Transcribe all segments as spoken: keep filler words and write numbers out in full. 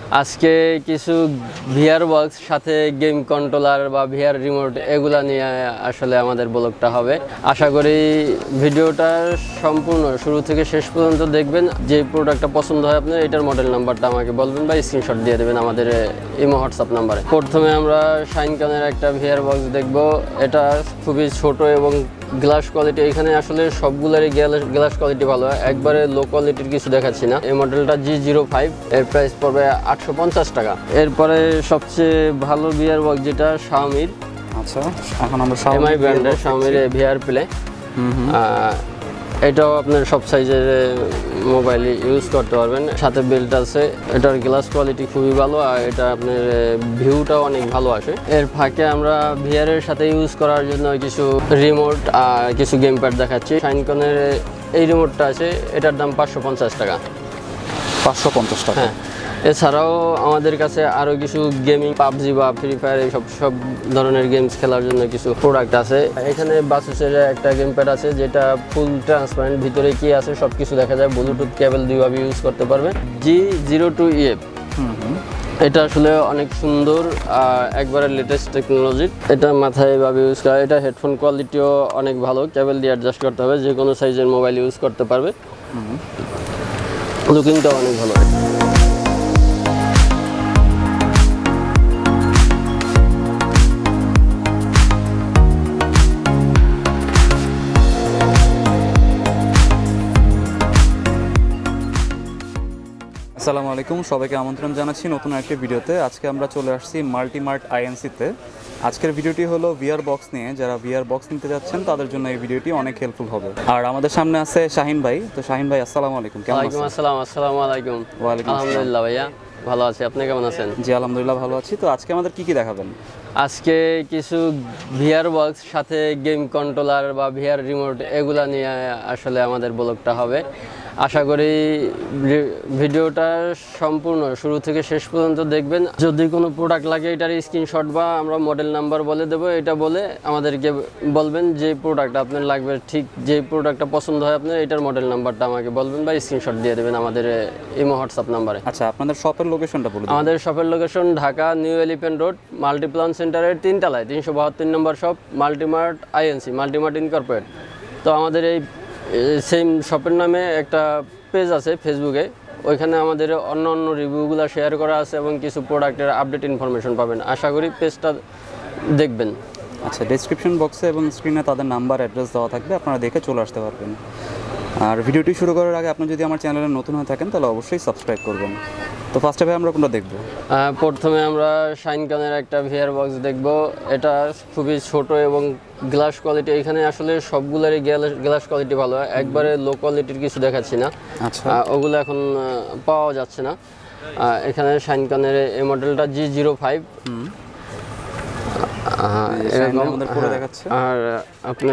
আজকে কিছু VR box সাথে গেম কন্ট্রোলার বা ভিআর রিমোট এগুলা নিয়ে আসলে আমাদের ব্লগটা হবে। আশা করি ভিডিওটা সম্পূর্ণ শুরু থেকে শেষ পর্যন্ত দেখবেন। যে প্রোডাক্টটা পছন্দ হয় আপনার এটার মডেল নাম্বারটা আমাকে বলবেন বা স্ক্রিনশট দিয়ে দেবেন আমাদের ইমো হোয়াটসঅ্যাপ নাম্বারে। প্রথমে আমরা শাইনকনের একটা ভিআর বক্স দেখব। এটা খুবই ছোট এবং গ্লাস কোয়ালিটি, এখানে আসলে সবগুলোরই গ্লাস কোয়ালিটি ভালো, একবারে লো কোয়ালিটির কিছু দেখাচ্ছি না। এই মডেলটা জি জিরো ফাইভ, এর প্রাইস পড়বে আটশো পঞ্চাশ টাকা। এরপরে সবচেয়ে ভালো ভিআর বক্স যেটা শাওমির, আচ্ছা এখন আমরা এমআই ব্র্যান্ডের শাওমির ভিআর প্লে। এটাও আপনার সব সাইজের মোবাইল ইউজ করতে পারবেন, সাথে বেল্ট আছে। এটার গ্লাস কোয়ালিটি খুবই ভালো আর এটা আপনার ভিউটাও অনেক ভালো আসে। এর ফাঁকে আমরা ভিআরের সাথে ইউজ করার জন্য কিছু রিমোট আর কিছু গেম প্যাড দেখাচ্ছি। শাইনকনের এই রিমোটটা আছে, এটার দাম পাঁচশো পঞ্চাশ টাকা। পাঁচশো পঞ্চাশ টাকা। হ্যাঁ, এছাড়াও আমাদের কাছে আরও কিছু গেমিং, পাবজি বা ফ্রি ফায়ার এইসব সব ধরনের গেমস খেলার জন্য কিছু প্রোডাক্ট আছে। এখানে বাসুসের একটা গেম প্যাড আছে যেটা ফুল ট্রান্সপারেন্ট, ভিতরে কি আছে সব কিছু দেখা যায়। ব্লুটুথ কেবল দুইভাবে ইউজ করতে পারবেন। জি জিরো টু ইএফ, এটা আসলে অনেক সুন্দর আর একবারে লেটেস্ট টেকনোলজির। এটা মাথায় এভাবে ইউজ করা। এটা হেডফোন কোয়ালিটিও অনেক ভালো, কেবল দিয়ে অ্যাডজাস্ট করতে হবে, যে কোনো সাইজের মোবাইল ইউজ করতে পারবে। লুকিংটাও অনেক ভালো। আসসালামু আলাইকুম, সবাইকে আমন্ত্রণ জানাচ্ছি নতুন একটি ভিডিওতে। আজকে আমরা চলে আসছি মাল্টিমার্ট আইএনসিতে। আজকের ভিডিওটি হলো ভিআর বক্স নিয়ে। যারা ভিআর বক্স নিতে যাচ্ছেন তাদের জন্য এই ভিডিওটি অনেক হেল্পফুল হবে। আর আমাদের সামনে আছে শাহিন ভাই। তো শাহিন ভাই আসসালামু আলাইকুম, কেমন আছেন? আসসালাম আসসালামু আলাইকুম। ওয়ালাইকুম আলহামদুলিল্লাহ ভাইয়া ভালো আছি, আপনি কেমন আছেন? জি আলহামদুলিল্লাহ ভালো আছি। তো আজকে আমাদের কি কি দেখাবেন? আজকে কিছু ভিআর বক্স সাথে গেম কন্ট্রোলার বা ভিআর রিমোট এগুলা নিয়ে আসলে আমাদের ব্লগটা হবে। আশা করি ভিডিওটা সম্পূর্ণ শুরু থেকে শেষ পর্যন্ত দেখবেন। যদি কোনো প্রোডাক্ট লাগে এটার স্ক্রিনশট বা আমরা মডেল নাম্বার বলে দেবো, এটা বলে আমাদেরকে বলবেন যে প্রোডাক্ট আপনার লাগবে, ঠিক যে প্রোডাক্টটা পছন্দ হয় আপনার এটার মডেল নাম্বারটা আমাকে বলবেন বা স্ক্রিনশট দিয়ে দেবেন আমাদের ইমো হোয়াটসঅ্যাপ নাম্বারে। আচ্ছা, আপনাদের শপের লোকেশনটা বলুন। আমাদের শপের location Dhaka New Elephant Road, Multiplan সেন্টারের তিনতলায়, তিনশো বাহাত্তর নম্বর shop, Multimart INC, Multimart incorporate. তো আমাদের এই সেম শপের নামে একটা পেজ আছে ফেসবুকে, ওইখানে আমাদের অন্য অন্য রিভিউগুলো শেয়ার করা আছে এবং কিছু প্রোডাক্টের আপডেট ইনফরমেশন পাবেন। আশা করি পেজটা দেখবেন। আচ্ছা, ডেসক্রিপশন বক্সে এবং স্ক্রিনে তাদের নাম্বার অ্যাড্রেস দেওয়া থাকবে, আপনারা দেখে চলে আসতে পারবেন। আর ভিডিওটি শুরু করার আগে আপনি যদি আমার চ্যানেলে নতুন হয়ে থাকেন তাহলে অবশ্যই সাবস্ক্রাইব করবেন। তো ফার্স্টে ভাই আমরা কোনটা দেখব? প্রথমে আমরা শাইনকনের একটা ভিআর বক্স দেখব। এটা খুবই ছোট এবং গ্লাস কোয়ালিটি, এখানে আসলে সবগুলোরই গ্লাস কোয়ালিটি ভালো, একবারে লো কোয়ালিটির কিছু দেখাচ্ছি না। আচ্ছা, ওগুলো এখন পাওয়া যাচ্ছে না। এখানে শাইনকনের এই মডেলটা জি জিরো ফাইভ এরকম। আর আপনার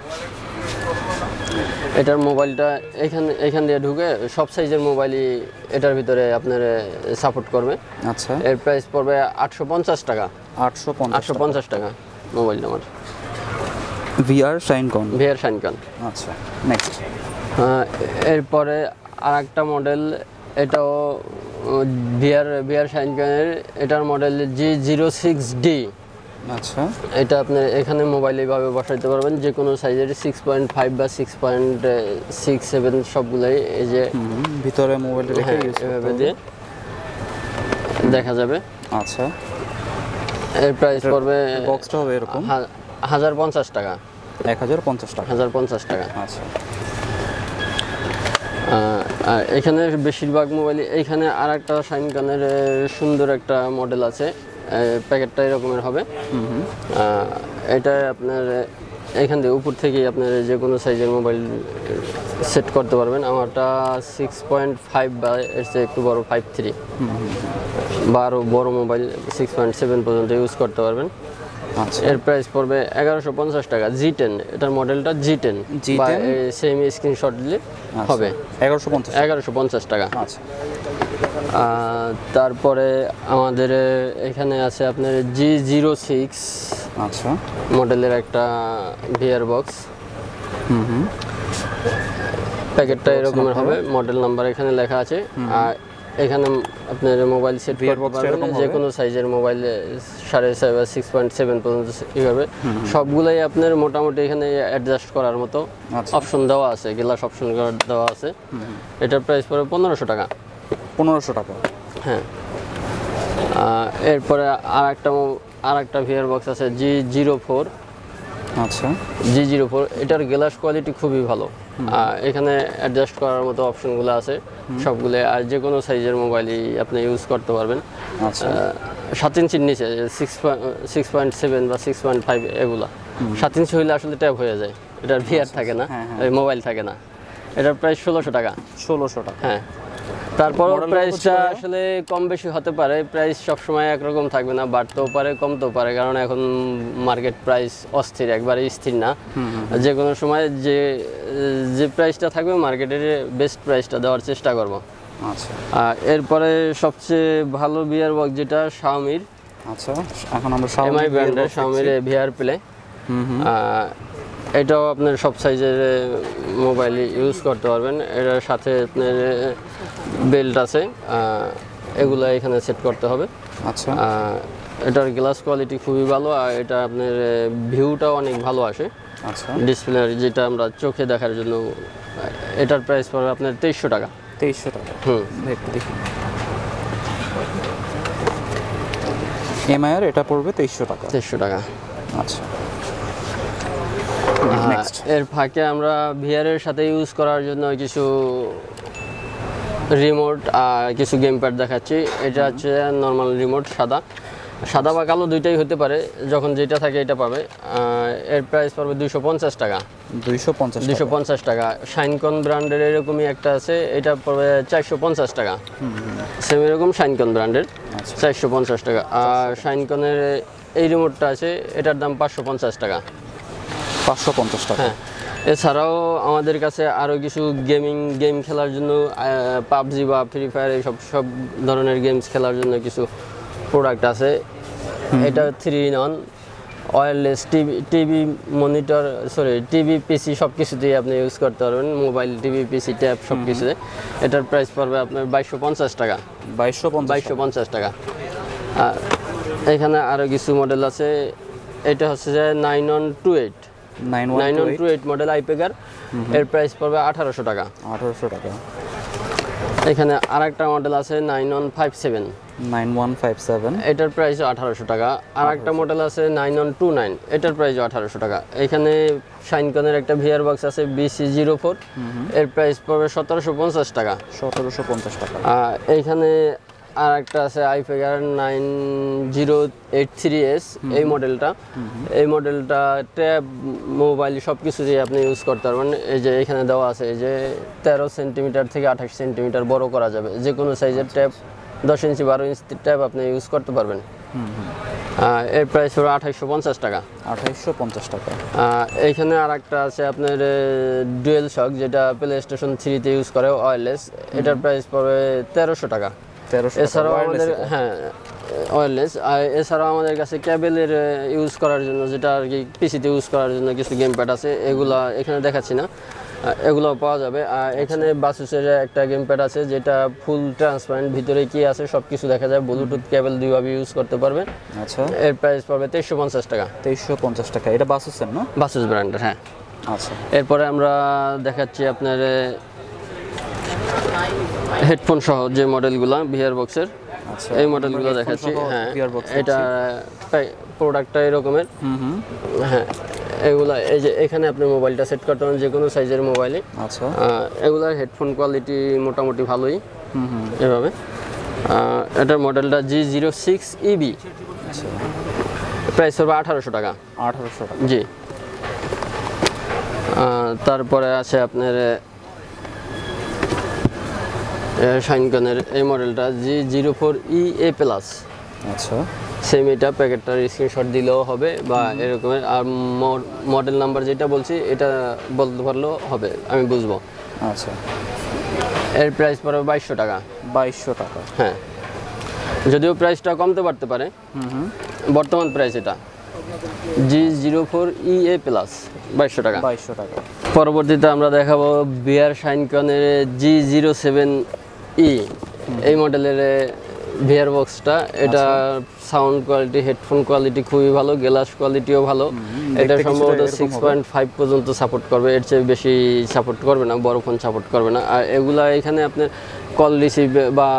এটার মোবাইলটা এখানে এখান দিয়ে ঢুকে সব সাইজের মোবাইলই এটার ভিতরে আপনার সাপোর্ট করবে। আচ্ছা, এর প্রাইস পড়বে আটশো পঞ্চাশ টাকা। আটশো আটশো পঞ্চাশ টাকা মোবাইল আমার ভিআর শাইনকন, ভিআর শাইনকন। আচ্ছা, নেক্সট। এরপরে আর একটা মডেল, এটাও ভিআর ভিআর শাইনকনের, এটার model G zero six D. আচ্ছা, এটা আপনি এখানে মোবাইল এইভাবে বসাইতে পারবেন, যে কোনো সাইজের সিক্স পয়েন্ট ফাইভ বা সিক্স পয়েন্ট সিক্স সেভেন সবগুলোই এই যে ভিতরে মোবাইলটা রেখে এভাবে দিয়ে দেখা যাবে। আচ্ছা, এর প্রাইস পড়বে বক্সটা হবে এরকম হাজার পঞ্চাশ টাকা। এক হাজার পঞ্চাশ টাকা হাজার পঞ্চাশ টাকা। আচ্ছা, আর এখানে বেশিরভাগ মোবাইল, এইখানে আর একটা শাইনকনের সুন্দর একটা মডেল আছে, প্যাকেটটা এরকমের হবে। এটা আপনার এখান থেকে উপর থেকেই আপনার যে কোনো সাইজের মোবাইল সেট করতে পারবেন। আমারটা সিক্স পয়েন্ট ফাইভ বা এর চেয়ে একটু বড় ফাইভ থ্রি বা আরও বড়ো মোবাইল সিক্স পয়েন্ট সেভেন পর্যন্ত ইউজ করতে পারবেন। এর প্রাইস পড়বে এগারোশো পঞ্চাশ টাকা। জি টেন, এটার মডেলটা জি টেন, সেম স্ক্রিনশট দিলে হবে এগারোশো পঞ্চাশ এগারোশো পঞ্চাশ টাকা। আচ্ছা, তারপরে আমাদের এখানে আছে আপনার জি জিরো সিক্স আচ্ছা মডেলের একটা ভিআর বক্স। হুম হুম প্যাকেটটা এরকমের হবে, মডেল নাম্বার এখানে লেখা আছে। আর এখানে আপনার মোবাইল সেট করতে পারবেন, যে কোনো সাইজের মোবাইল সাড়ে ছয় বা সিক্স পয়েন্ট সেভেন পর্যন্ত এইভাবে সবগুলোই আপনার মোটামুটি এখানে অ্যাডজাস্ট করার মতো অপশন দেওয়া আছে, গ্লাস অপশন দেওয়া আছে। এটার প্রাইস পড়বে পনেরোশো টাকা। পনেরোশো টাকা, হ্যাঁ। এরপরে আর একটা আর একটা ভিআর বক্স আছে জি জিরো ফোর। আচ্ছা, জি জিরো ফোর এটার গ্লাস কোয়ালিটি খুবই ভালো। এখানে অ্যাডজাস্ট করার মতো অপশনগুলো আছে সবগুলো, আর যে কোনো সাইজের মোবাইলই আপনি ইউজ করতে পারবেন। আচ্ছা, সাত ইঞ্চির নিচে সিক্স সিক্স পয়েন্ট সেভেন বা সিক্স পয়েন্ট ফাইভ এগুলো সাত ইঞ্চি হইলে আসলে ট্যাব হয়ে যায়, এটার ভিআর থাকে না, মোবাইল থাকে না। এটার প্রাইস ষোলোশো টাকা। ষোলোশো টাকা, হ্যাঁ। তারপর প্রাইসটা আসলে কম বেশি হতে পারে, প্রাইস সবসময় একরকম থাকবে না, বাড়তেও পারে কমতেও পারে, কারণ এখন মার্কেট প্রাইস অস্থির, একবারে স্থির না। যে কোনো সময় যে যে প্রাইসটা থাকবে মার্কেটের বেস্ট প্রাইসটা দেওয়ার চেষ্টা করব। আচ্ছা, আর এরপরে সবচেয়ে ভালো ভিআর বক্স যেটা শাওমির। আচ্ছা, এখন আমরা এমআই ব্র্যান্ডের শাওমির ভিআর প্লে। এটাও আপনার সব সাইজের মোবাইল ইউজ করতে পারবেন। এটার সাথে আপনার বেল্ট আছে, এগুলো এখানে সেট করতে হবে। আচ্ছা, এটার গ্লাস কোয়ালিটি খুবই ভালো, আর এটা আপনার ভিউটাও অনেক ভালো আসে। আচ্ছা, ডিসপ্লে যেটা আমরা চোখে দেখার জন্য। এটার প্রাইস পড়বে আপনার তেইশশো টাকা। তেইশশো টাকা, হুম, একটু দেখি। এমআই এর এটা পড়বে তেইশশো টাকা। তেইশশো টাকা, আচ্ছা। এর ফাঁকে আমরা ভিআরের সাথে ইউজ করার জন্য কিছু রিমোট আর কিছু গেম প্যাড দেখাচ্ছি। এটা হচ্ছে নর্মাল রিমোট, সাদা সাদা বা কালো দুইটাই হতে পারে, যখন যেটা থাকে এটা পাবে। এর প্রাইস পড়বে দুইশো পঞ্চাশ টাকা। দুইশো পঞ্চাশ দুইশো পঞ্চাশ টাকা। শাইনকন ব্র্যান্ডের এরকমই একটা আছে, এটা পড়বে চারশো পঞ্চাশ টাকা। সেম এরকম শাইনকন ব্র্যান্ডের, চারশো পঞ্চাশ টাকা। আর শাইনকনের এই রিমোটটা আছে, এটার দাম পাঁচশো পঞ্চাশ টাকা। পাঁচশো পঞ্চাশ টাকা, হ্যাঁ। এছাড়াও আমাদের কাছে আরও কিছু গেমিং গেম খেলার জন্য, পাবজি বা ফ্রি ফায়ার এইসব সব ধরনের গেমস খেলার জন্য কিছু প্রোডাক্ট আছে। এটা three in one, wireless TV TV monitor sorry TV PC সব কিছুতেই আপনি ইউজ করতে পারবেন, মোবাইল টিভি পিসি ট্যাব সব কিছুতে। এটার প্রাইস পড়বে আপনার বাইশশো পঞ্চাশ টাকা। বাইশশো বাইশশো পঞ্চাশ টাকা। আর এখানে আরও কিছু মডেল আছে। এটা হচ্ছে যে nine one two eight nine one two eight model আইপেকার। এর প্রাইস পড়বে আঠারোশো টাকা। আঠারোশো টাকা। এখানে আর একটা মডেল আছে nine one five seven. Nine one five seven, এটার প্রাইসও আঠারোশো টাকা। আর একটা মডেল আছে নাইন ওয়ান টু নাইন, এটার প্রাইসও আঠারোশো টাকা। এখানে শাইনকনের একটা ভিআর বক্স আছে বিসি জিরো ফোর, এর প্রাইস পড়বে সতেরোশো পঞ্চাশ টাকা। সতেরোশো পঞ্চাশ টাকা। এইখানে আর একটা আছে আইফেগার nine zero eight three S, এই মডেলটা এই মডেলটা ট্যাব মোবাইল সব কিছু দিয়ে আপনি ইউজ করতে পারবেন। এই যে এখানে দেওয়া আছে, এই যে তেরো সেন্টিমিটার থেকে আঠাশ সেন্টিমিটার বড় করা যাবে, যে কোনো সাইজের ট্যাব দশ ইঞ্চি বারো ইঞ্চি ট্যাব আপনি ইউজ করতে পারবেন। এর প্রাইস হলো আঠাইশশো পঞ্চাশ টাকা। আঠাইশশো পঞ্চাশ টাকা। এইখানে আর একটা আছে আপনার ডুয়েল শক, যেটা প্লে স্টেশন থ্রিতে ইউজ করে ওয়্যারলেস, এটার প্রাইস পড়বে তেরোশো টাকা। এছাড়াও আমাদের হ্যাঁ ওয়্যারলেস, আর এছাড়াও আমাদের কাছে ক্যাবেলের ইউজ করার জন্য, যেটা আর কি পিসিতে ইউজ করার জন্য কিছু গেম প্যাড আছে, এগুলা এখানে দেখাচ্ছি না, এগুলো পাওয়া যাবে। আর এখানে বাসুসের একটা গেম প্যাড আছে, যেটা ফুল ট্রান্সপারেন্ট, ভিতরে কি আছে সব কিছু দেখা যায়, ব্লুটুথ কেবল দুইভাবে ইউজ করতে পারবেন। আচ্ছা, এর প্রাইস পড়বে তেইশশো পঞ্চাশ টাকা। তেইশশো পঞ্চাশ টাকা। এটা বাসুসের না? বাসুস ব্র্যান্ডের, হ্যাঁ। আচ্ছা, এরপরে আমরা দেখাচ্ছি আপনার হেডফোন সহ যে মডেলগুলো ভিআর বক্সের, এই মডেলগুলো দেখাচ্ছি। হ্যাঁ, এটা প্রোডাক্টটা এরকমের। হ্যাঁ, এগুলা এই যে এখানে আপনি মোবাইলটা সেট করতে পারেন, যে কোনো সাইজের মোবাইলে। আচ্ছা, এগুলার হেডফোন কোয়ালিটি মোটামুটি ভালোই। এভাবে এটার মডেলটা G zero six EB, price হবে আঠারোশো টাকা। আঠারোশো টাকা, জি। তারপরে আছে আপনার শাইনকনের এই মডেলটা G zero four E A plus. আচ্ছা, সেম এটা প্যাকেটটার স্ক্রিনশট দিলেও হবে বা এরকমের। আর মডেল নাম্বার যেটা বলছি এটা বলতে পারলেও হবে, আমি বুঝবো। আচ্ছা, এর প্রাইস পড়বে বাইশশো টাকা। বাইশশো টাকা, হ্যাঁ। যদিও প্রাইসটা কমতে পারতে পারে, বর্তমান প্রাইস এটা G zero four E A plus, বাইশশো টাকা। বাইশশো টাকা। পরবর্তীতে আমরা দেখাবো বিআর শাইনকনের জি জিরো সেভেন ই, এই মডেলের ভিআর বক্সটা। এটা সাউন্ড কোয়ালিটি, হেডফোন কোয়ালিটি খুবই ভালো, গ্লাস কোয়ালিটিও ভালো। এটা সম্ভবত সিক্স পয়েন্ট ফাইভ পর্যন্ত সাপোর্ট করবে, এর চেয়ে বেশি সাপোর্ট করবে না, বড় ফোন সাপোর্ট করবে না। আর এগুলা এখানে আপনার কল রিসিভ বা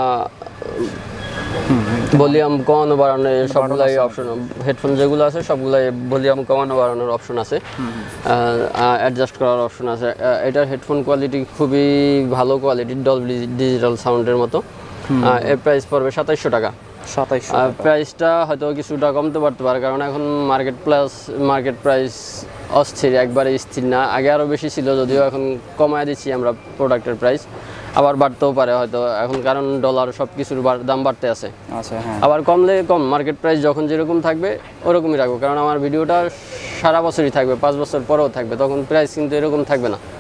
ভলিউম কমানো বাড়ানো সবগুলাই অপশন, হেডফোন যেগুলো আছে সবগুলাই ভলিউম কমানো বাড়ানোর অপশন আছে, অ্যাডজাস্ট করার অপশন আছে। এটার হেডফোন কোয়ালিটি খুবই ভালো কোয়ালিটি, ডলবি ডিজিটাল সাউন্ডের মতো। এর প্রাইস পড়বে সাতাইশশো টাকা। সাতাইশশো প্রাইসটা হয়তো কিছুটা কমতে পারতে পারে, কারণ এখন মার্কেট প্লাস মার্কেট প্রাইস অস্থির, একবারে স্থির না। আগে আরও বেশি ছিল, যদিও এখন কমায় দিচ্ছি আমরা প্রোডাক্টের প্রাইস, আবার বাড়তেও পারে হয়তো এখন, কারণ ডলার সব কিছুর দাম বাড়তে আছে। আচ্ছা, হ্যাঁ। আবার কমলে কম, মার্কেট প্রাইস যখন যেরকম থাকবে ওরকমই রাখবো, কারণ আমার ভিডিওটা সারা বছরই থাকবে, পাঁচ বছর পরেও থাকবে, তখন প্রাইস কিন্তু এরকম থাকবে না,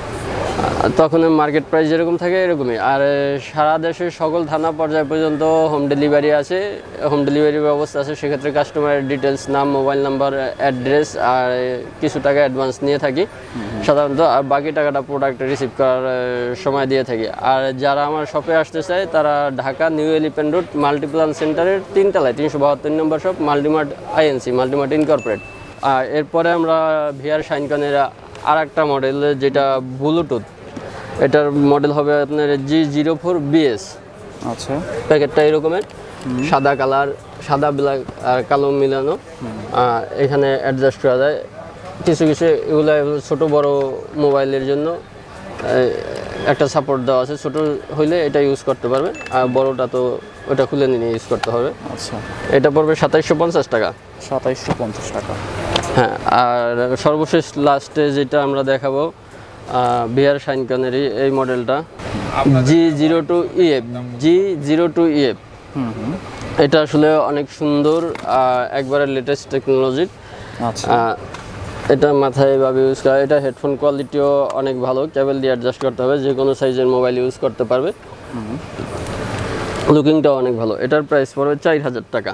তখন মার্কেট প্রাইস যেরকম থাকে এরকমই। আর সারা দেশের সকল থানা পর্যায় পর্যন্ত হোম ডেলিভারি আছে, হোম ডেলিভারির ব্যবস্থা আছে। সেক্ষেত্রে কাস্টমারের ডিটেলস, নাম, মোবাইল নাম্বার, অ্যাড্রেস আর কিছু টাকা অ্যাডভান্স নিয়ে থাকি সাধারণত, আর বাকি টাকাটা প্রোডাক্ট রিসিভ করার সময় দিয়ে থাকি। আর যারা আমার শপে আসতে চায় তারা Dhaka New Elephant Road Multiplan সেন্টারের তিনতলায় তিনশো বাহাত্তর নম্বর shop, Multimart INC, Multimart incorporate. আর এরপরে আমরা ভিআর শাইনকনের আর একটা মডেল, যেটা ব্লুটুথ, এটার মডেল হবে আপনার জি জিরো ফোর বিএস। আচ্ছা, প্যাকেটটা এরকমের সাদা কালার, সাদা ব্ল্যাক আর কালো মিলানো। এখানে অ্যাডজাস্ট করা যায় কিছু কিছু, এগুলো ছোট বড় মোবাইলের জন্য একটা সাপোর্ট দেওয়া আছে। ছোট হইলে এটা ইউজ করতে পারবে, আর বড়টা তো ওটা খুলে নিয়ে ইউজ করতে হবে। আচ্ছা, এটা পড়বে সাতাইশশো পঞ্চাশ টাকা। সাতাইশশো পঞ্চাশ টাকা, হ্যাঁ। আর সর্বশেষ লাস্টে যেটা আমরা দেখাবো ভিআর শাইনকনেরই এই মডেলটা, G zero two EF, G zero two EF. এটা আসলে অনেক সুন্দর, একবারে লেটেস্ট টেকনোলজির। আচ্ছা, এটা মাথায় ভাবে ইউজ করা। এটা হেডফোন কোয়ালিটিও অনেক ভালো, কেবল দিয়ে অ্যাডজাস্ট করতে হবে, যে কোনো সাইজের মোবাইল ইউজ করতে পারবে। লুকিংটাও অনেক ভালো। এটার প্রাইস পড়বে চার হাজার টাকা।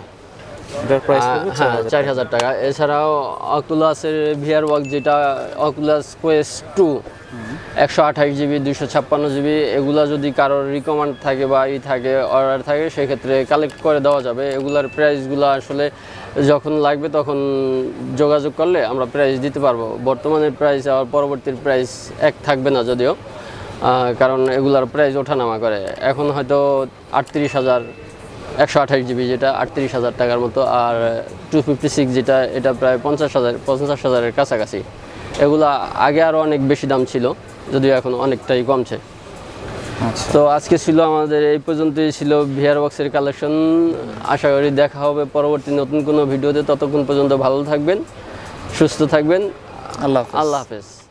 হ্যাঁ, চার হাজার টাকা। এছাড়াও অকুলাসের ভিআর বক্স, যেটা অকুলাস কোয়েস্ট টু, একশো আঠাশ জিবি, দুইশো ছাপ্পান্ন জিবি, এগুলা যদি কারোর রিকমেন্ড থাকে বা ই থাকে, অর্ডার থাকে, সেক্ষেত্রে কালেক্ট করে দেওয়া যাবে। এগুলার প্রাইসগুলো আসলে যখন লাগবে তখন যোগাযোগ করলে আমরা প্রাইস দিতে পারবো। বর্তমানের প্রাইস আর পরবর্তীর প্রাইস এক থাকবে না যদিও, কারণ এগুলার প্রাইস ওঠানামা করে। এখন হয়তো আটত্রিশ হাজার, একশো আঠাশ জিবি যেটা আটত্রিশ হাজার টাকার মতো, আর টু ফিফটি সিক্স যেটা, এটা প্রায় পঞ্চাশ হাজার পঞ্চাশ হাজারের কাছাকাছি। এগুলা আগে আরও অনেক বেশি দাম ছিল, যদিও এখন অনেকটাই কমছে। তো আজকে ছিল আমাদের এই পর্যন্তই ছিল ভিআর বক্সের কালেকশন। আশা করি দেখা হবে পরবর্তী নতুন কোনো ভিডিওতে। ততক্ষণ পর্যন্ত ভালো থাকবেন, সুস্থ থাকবেন। আল্লাহ আল্লাহ হাফেজ।